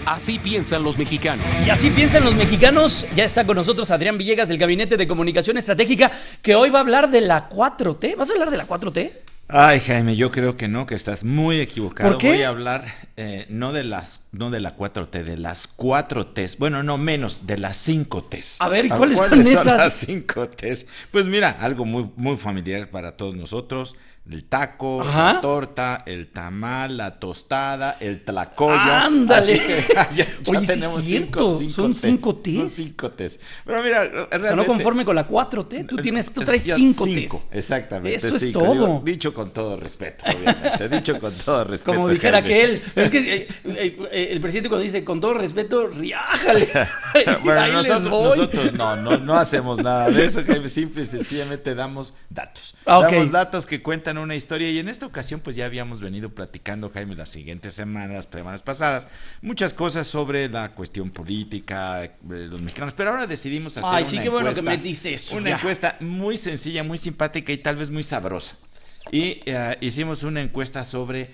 Así piensan los mexicanos. Y así piensan los mexicanos. Ya está con nosotros Adrián Villegas del Gabinete de Comunicación Estratégica, que hoy va a hablar de la 4T. ¿Vas a hablar de la 4T? Ay, Jaime, yo creo que no, que estás muy equivocado. ¿Por qué? Voy a hablar no de la 4T, de las 4 Ts. Bueno, no menos, de las 5 Ts. A ver, ¿cuáles son esas? Las 5 Ts. Pues mira, algo muy familiar para todos nosotros. El taco, Ajá. la torta, el tamal, la tostada, el tlacoyo. ¡Ándale! Así que ya Oye, sí tenemos es cierto, son 5 Ts. Son 5 Ts. Pero mira, realmente... No conforme con la 4T, tú traes Ya, 5 Ts. Exactamente. Eso es cinco. todo. Digo, dicho con todo respeto, obviamente. Dicho con todo respeto. Como dijera Jaime. aquel. Es que el presidente cuando dice con todo respeto, riájales. Bueno, Ahí les voy. nosotros no hacemos nada de eso, Jaime. Simple y sencillamente damos datos. Ok. Damos datos que cuentan una historia y en esta ocasión pues ya habíamos venido platicando, Jaime, las siguientes semanas pasadas, muchas cosas sobre la cuestión política de los mexicanos, pero ahora decidimos hacer Ay, una sí, qué bueno que me dices eso. Una ya. encuesta muy sencilla, muy simpática y tal vez muy sabrosa. Y hicimos una encuesta sobre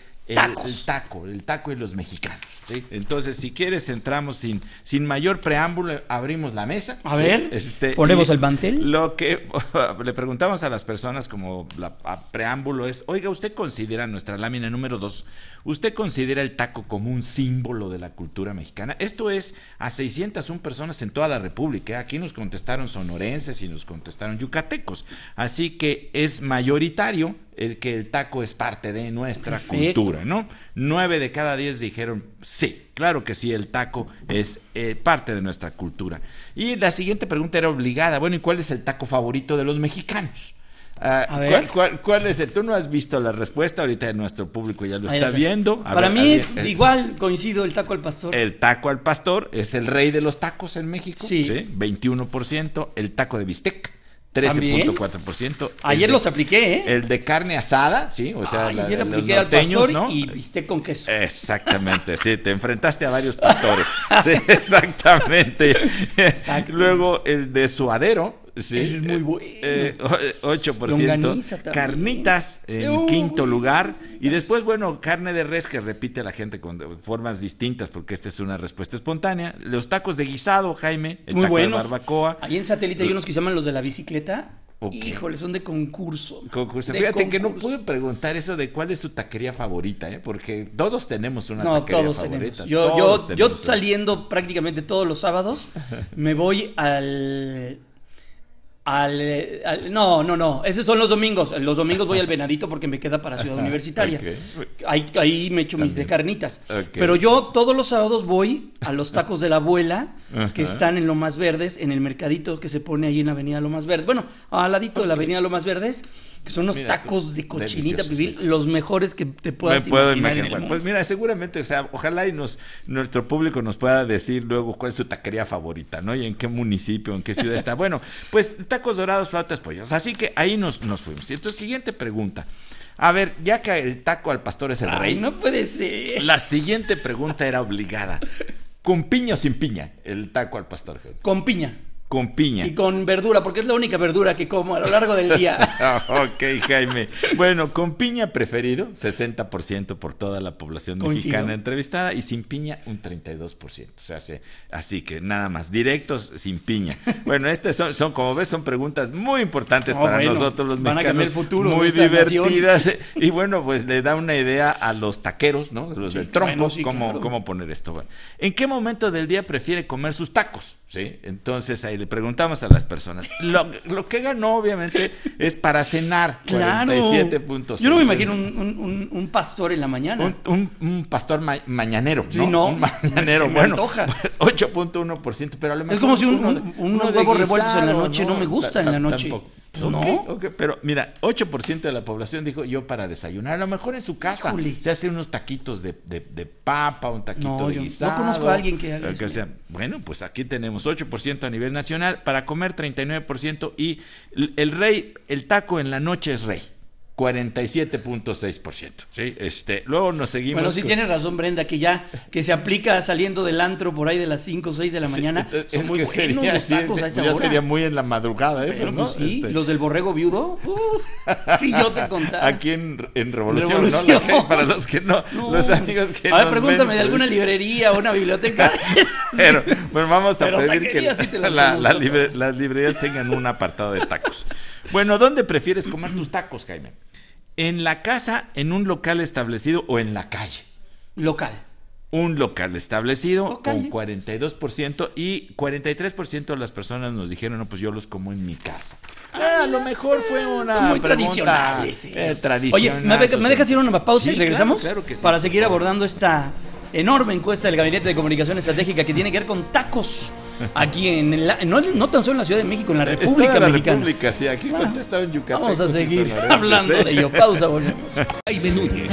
el taco y los mexicanos, ¿sí? Entonces, si quieres, entramos sin mayor preámbulo, abrimos la mesa. A ver, ¿sí? ponemos el mantel. Lo que le preguntamos a las personas como preámbulo es, oiga, ¿usted considera nuestra lámina número 2, usted considera el taco como un símbolo de la cultura mexicana? Esto es a 601 personas en toda la República. Aquí nos contestaron sonorenses y nos contestaron yucatecos. Así que es mayoritario el que el taco es parte de nuestra cultura, ¿no? 9 de cada 10 dijeron sí, claro que sí, el taco es parte de nuestra cultura. Y la siguiente pregunta era obligada, bueno, ¿y cuál es el taco favorito de los mexicanos? A ver. ¿Cuál es el? Tú no has visto la respuesta, ahorita nuestro público ya lo Ahí está lo sé. viendo. Para mí, igual coincido el taco al pastor. El taco al pastor es el rey de los tacos en México, Sí. 21%, el taco de bistec, 13.4%. Ayer los apliqué, ¿eh? El de carne asada, sí, o sea, Ayer los apliqué al norteños, pastor, ¿no? y bistec con queso. Exactamente, sí, te enfrentaste a varios pastores. Sí, exactamente. Exacto. Luego el de suadero, sí, Ese es muy bueno. 8%. Longaniza también. Carnitas en quinto lugar. Y después, bueno, carne de res, que repite la gente con formas distintas, porque esta es una respuesta espontánea. Los tacos de guisado, Jaime, el Muy taco buenos. de barbacoa. Ahí en Satélite hay unos que se llaman los de la bicicleta. Ok. Híjole, son de concurso. Concurso. De Fíjate que no concurso. pude preguntar eso de cuál es tu taquería favorita, porque todos tenemos una No, taquería todos favorita. tenemos. Todos Yo tenemos una. saliendo prácticamente todos los sábados, me voy no, esos son los domingos. Los domingos voy al Venadito porque me queda para Ciudad Universitaria. Ok. Ahí me echo mis de También. carnitas. Ok. Pero yo todos los sábados voy a los tacos de la abuela, que Ajá. están en Lomas Verdes, en el mercadito que se pone ahí en Avenida Lomas Verdes. Bueno, al ladito de la Avenida Lomas Verdes, que son unos Mira, tacos de cochinita deliciosos, pibil, sí. los mejores que te Me puedas puedo imaginar. imaginar. en el Bueno, mundo. pues mira, seguramente, o sea, ojalá y nuestro público nos pueda decir luego cuál es su taquería favorita, ¿no? Y en qué municipio, en qué ciudad está. Bueno, pues tacos dorados, flautas, pollos. Así que ahí nos fuimos. Y entonces, siguiente pregunta. A ver, ya que el taco al pastor es el Ay, rey, no puede ser. la siguiente pregunta era obligada. ¿Con piña o sin piña el taco al pastor? Con piña. Con piña. Y con verdura, porque es la única verdura que como a lo largo del día. Ok, Jaime. Bueno, con piña preferido, 60% por toda la población Coincido. mexicana entrevistada, y sin piña, un 32%. O sea, así que nada más, directos sin piña. Bueno, estas son como ves, son preguntas muy importantes para bueno, nosotros los van a cambiar mexicanos, el futuro de muy esta divertidas. Y bueno, pues le da una idea a los taqueros, ¿no? Los Sí, del trompo, bueno, sí, cómo claro. poner esto. Bueno, ¿en qué momento del día prefiere comer sus tacos? ¿Sí? Entonces ahí le preguntamos a las personas. Lo que ganó, obviamente, es para cenar. Claro. 47.6. Yo no me imagino un pastor en la mañana. Un pastor mañanero. Sí, no. Un mañanero. Se me bueno, antoja. pues 8.1%, pero a lo mejor. Es como si unos huevos de revueltos en la guisado, noche no me gustan en la noche. Tampoco. Pues no. Ok, pero mira, 8% de la población dijo yo para desayunar. A lo mejor en su casa Híjole. se hacen unos taquitos de papa, un taquito No, de yo no guisado. conozco a alguien que haga eso. sea, bueno, pues aquí tenemos 8% a nivel nacional, para comer 39%, y el taco en la noche es rey. 47.6%. ¿Sí? Luego nos seguimos. Bueno, sí tiene razón Brenda, que se aplica saliendo del antro por ahí de las 5 o 6 de la mañana. Sí, son muy buenos sería, los tacos a esa ya hora. sería muy en la madrugada eso, Pero, ¿no? pues, sí, los del borrego viudo. Sí, yo te contaba. Aquí en Revolución, ¿no? Para los que no, los amigos que a ver, nos pregúntame ven, de alguna librería o una biblioteca. Pero bueno, vamos a pedir que taquerías sí te las las librerías tengan un apartado de tacos. Bueno, ¿dónde prefieres comer tus tacos, Jaime? ¿En la casa, en un local establecido o en la calle? Local. Un local establecido Calle. con 42% y 43% de las personas nos dijeron, no, pues yo los como en mi casa. A lo mejor fue una Son muy pregunta tradicionales. tradicional. Oye, ¿me dejas ir a una pausa Sí, y regresamos? Claro que sí, para por seguir favor. abordando esta enorme encuesta del Gabinete de Comunicación Estratégica que tiene que ver con tacos aquí no tan solo en la Ciudad de México, en la República la Mexicana. República, sí, aquí contestaron Yucatán. Vamos a seguir hablando de ello. Pausa, volvemos. Jaime Núñez.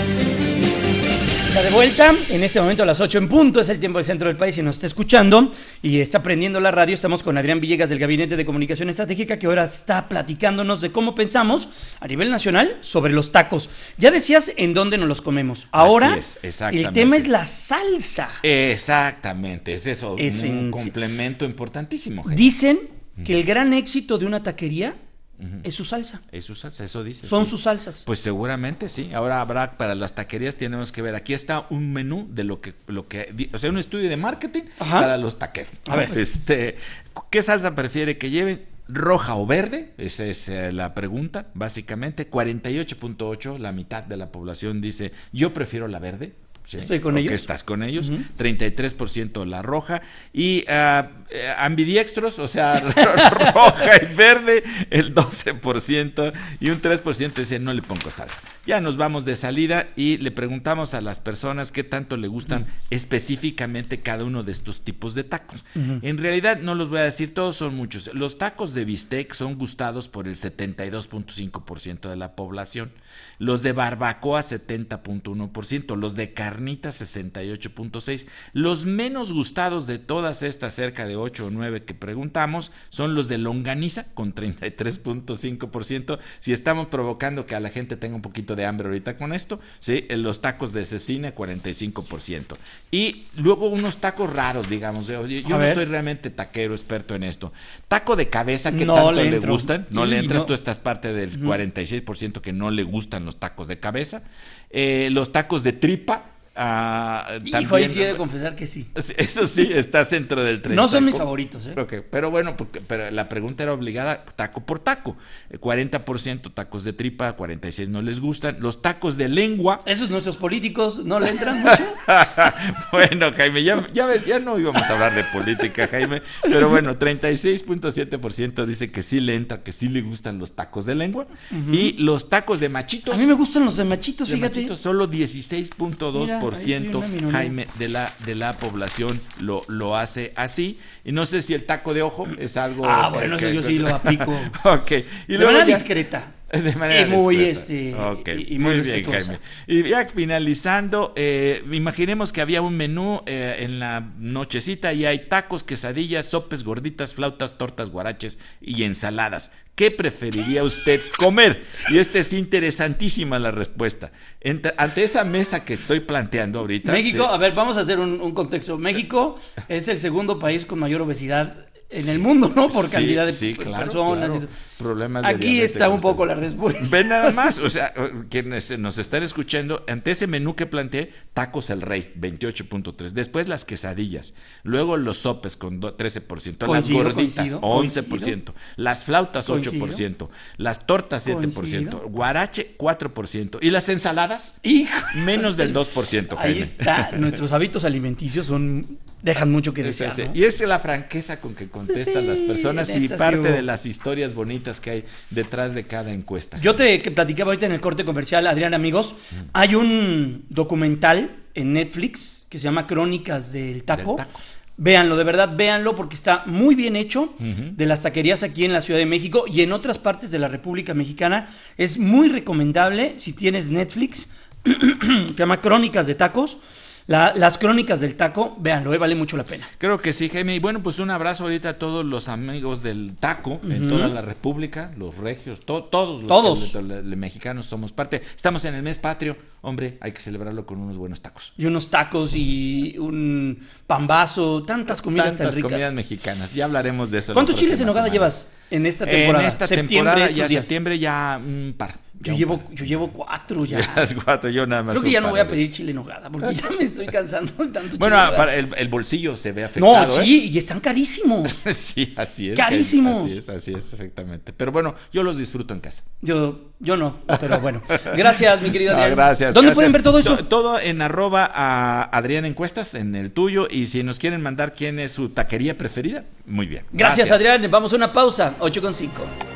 Está de vuelta, en este momento a las 8 en punto, es el tiempo del centro del país y nos está escuchando y está prendiendo la radio. Estamos con Adrián Villegas del Gabinete de Comunicación Estratégica, que ahora está platicándonos de cómo pensamos a nivel nacional sobre los tacos. Ya decías en dónde nos los comemos. Ahora Así es, exactamente. el tema es la salsa. Exactamente, es eso, un Esencia. complemento importantísimo. Jaime. Dicen que el gran éxito de una taquería es su salsa. Es su salsa, eso dice. Son sí. sus salsas. Pues seguramente sí. Ahora habrá para las taquerías, tenemos que ver. Aquí está un menú de o sea, un estudio de marketing para los taqueros. A ver. ¿Qué salsa prefiere que lleven? ¿Roja o verde? Esa es la pregunta, básicamente. 48.8, la mitad de la población dice, yo prefiero la verde. ¿Sí? Estoy con ellos. Estás con ellos. 33% la roja. Y ambidiestros, o sea, roja y verde, el 12%. Y un 3% dice, no le pongo salsa. Ya nos vamos de salida y le preguntamos a las personas qué tanto le gustan específicamente cada uno de estos tipos de tacos. En realidad, no los voy a decir todos, son muchos. Los tacos de bistec son gustados por el 72.5% de la población. Los de barbacoa, 70.1%. Los de carnita, 68.6%. Los menos gustados de todas estas, cerca de 8 o 9 que preguntamos, son los de longaniza, con 33.5%. Si estamos provocando que a la gente tenga un poquito de hambre ahorita con esto, ¿sí? Los tacos de cecina, 45%. Y luego unos tacos raros, digamos. Yo no soy realmente taquero experto en esto. Taco de cabeza, ¿qué tanto le gustan? No le entras, tú estás parte del 46% que no le gustan los tacos de cabeza. Los tacos de tripa. Hijo, ahí sí he de confesar que sí. Eso sí, estás dentro del 30. No son mis favoritos, ¿eh? Okay, pero bueno, pero la pregunta era obligada, taco por taco. 40% tacos de tripa, 46% no les gustan. Los tacos de lengua. ¿Esos nuestros políticos no le entran mucho? Bueno, Jaime, ya ves, ya no íbamos a hablar de política, Jaime. Pero bueno, 36.7% dice que sí le entra, que sí le gustan los tacos de lengua. Y los tacos de machitos. A mí me gustan los de machitos, fíjate. Machitos, solo 16.2%, Mira, Jaime, de la población lo hace así. Y no sé si el taco de ojo es algo. Bueno, eso yo sí lo aplico. Ok. Y de manera discreta. De manera muy discreta. y muy bien, respetuosa. Jaime. Y ya finalizando, imaginemos que había un menú en la nochecita y hay tacos, quesadillas, sopes, gorditas, flautas, tortas, guaraches y ensaladas. ¿Qué preferiría usted comer? Y es interesantísima la respuesta. Ante esa mesa que estoy planteando ahorita. México, sí. a ver, vamos a hacer un contexto. México es el segundo país con mayor obesidad en el mundo, ¿no? Por cantidad de personas. Claro. Problemas de Aquí diabetes está un poco la respuesta. Ven nada más, o sea, quienes nos están escuchando, ante ese menú que planteé, tacos el rey, 28.3%, después las quesadillas, luego los sopes con 13%, las gorditas, 11%, las flautas, 8%, las tortas, 7%, guarache, 4%, y las ensaladas, menos del 2%. Ahí está, nuestros hábitos alimenticios dejan mucho que desear, ¿no? Y es la franqueza con que contestan las personas y parte de las historias bonitas que hay detrás de cada encuesta. Yo te platicaba ahorita en el corte comercial, Adrián, amigos, hay un documental en Netflix que se llama Crónicas del Taco. Véanlo, de verdad, véanlo porque está muy bien hecho, de las taquerías aquí en la Ciudad de México y en otras partes de la República Mexicana. Es muy recomendable si tienes Netflix, se llama Crónicas de Tacos. Las crónicas del taco, véanlo, vale mucho la pena. Creo que sí, Jaime. Y bueno, pues un abrazo ahorita a todos los amigos del taco en toda la República, los regios, todos los mexicanos somos parte. Estamos en el mes patrio, hombre, hay que celebrarlo con unos buenos tacos. Y unos tacos y un pambazo, tantas comidas tan ricas. Comidas mexicanas, ya hablaremos de eso. ¿Cuántos chiles en nogada llevas en esta temporada? En esta temporada, ya septiembre, ya un par. Yo llevo 4 ya. Llevas 4, yo nada más. Creo que ya no voy a pedir chile en nogada porque ya me estoy cansando de tanto chile. Bueno, para el bolsillo se ve afectado. No, sí, y están carísimos. Sí, así es. Carísimos. Así es, exactamente. Pero bueno, yo los disfruto en casa. Yo no, pero bueno. Gracias, mi querido Adrián. Gracias. ¿Dónde pueden ver todo eso? Todo en @Adrián Encuestas, en el tuyo. Y si nos quieren mandar quién es su taquería preferida, muy bien. Gracias, Adrián. Vamos a una pausa, 8:05.